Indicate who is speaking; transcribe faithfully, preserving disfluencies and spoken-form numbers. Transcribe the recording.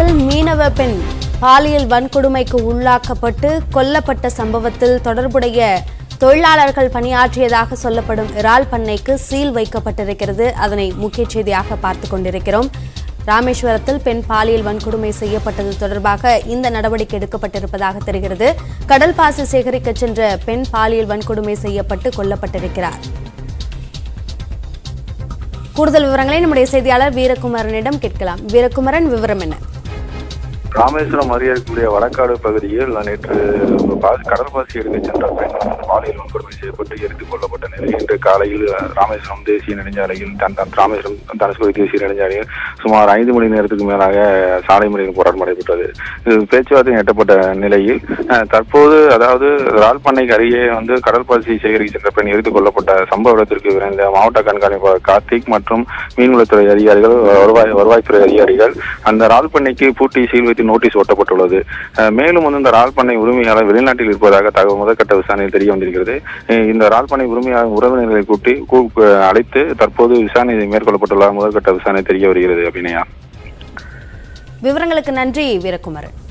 Speaker 1: இறால் மீனவ பெண் பாலியல் வன்கொடுமைக்கு உள்ளாக்கப்பட்டு கொல்லப்பட்ட சம்பவத்தில் தொடர்புடைய தொழிலாளர்கள் பணியாற்றியதாக சொல்லப்படும் இறால் பண்ணைக்கு சீல் வைக்கப்பட்டிருக்கிறது. அதனை முக்கிய செய்தியாக பார்த்துக் கொண்டிருக்கிறோம். ராமேஸ்வரத்தில் பெண் பாலியல் வன்கொடுமை செய்யப்பட்டது தொடர்பாக இந்த நடவடிக்கை எடுக்கப்பட்டிருப்பதாக தெரிகிறது. கடல் பாசி சேகரிக்க சென்ற பெண் பாலியல் வன்கொடுமை செய்யப்பட்டு கொல்லப்பட்டிருக்கிறார். கூடுதல் விவரங்களை நம்முடைய செய்தியாளர் வீரகுமரனிடம் கேட்கலாம். வீரகுமரன், விவரம் என்ன?
Speaker 2: ராமேஸ்வரம் அருகே இருக்கக்கூடிய வடக்காடு பகுதியில் நேற்று கடல் பாசி எடுக்க சென்ற பெண் பாலியல் வன்கொடுமை செய்யப்பட்டு எரித்துக் கொல்லப்பட்ட நிலையில் இன்று காலையில் ராமேஸ்வரம் தேசிய நெடுஞ்சாலையில் ராமேஸ்வரம் தனுஷ்கோடி தேசிய நெடுஞ்சாலையில் சுமார் ஐந்து மணி நேரத்துக்கு மேலாக சாலை மறியல் போராட்டம் நடைபெற்றது. பேச்சுவார்த்தை எட்டப்பட்ட நிலையில் தற்போது அதாவது இறால் பண்ணைக்கு அருகே வந்து கடல் பாசி சேகரிக்க சென்ற பெண் எரித்துக் கொல்லப்பட்ட சம்பவ இடத்திற்கு விரைந்த மாவட்ட கண்காணிப்பாளர் கார்த்திக் மற்றும் மீன்வளத்துறை அதிகாரிகள், வருவாய் வருவாய்த்துறை அதிகாரிகள் அந்த இறால் பண்ணைக்கு பூட்டி சீல் வைத்து நோட்டீஸ் ஒட்டப்பட்டுள்ளது. மேலும் வந்து இந்த இறால் பண்ணை உரிமையாளர் வெளிநாட்டில் இருப்பதாக தகவல் முதற்கட்ட விசாரணையில் தெரிய வந்திருக்கிறது. இந்த இறால் பண்ணை உரிமையாளர் உறவினர்களை கூட்டி அழைத்து தற்போது விசாரணை மேற்கொள்ளப்பட்டுள்ள முதற்கட்ட விசாரணை தெரிய வருகிறது. அபிநயா,
Speaker 1: விவரங்களுக்கு நன்றி வீரகுமரன்.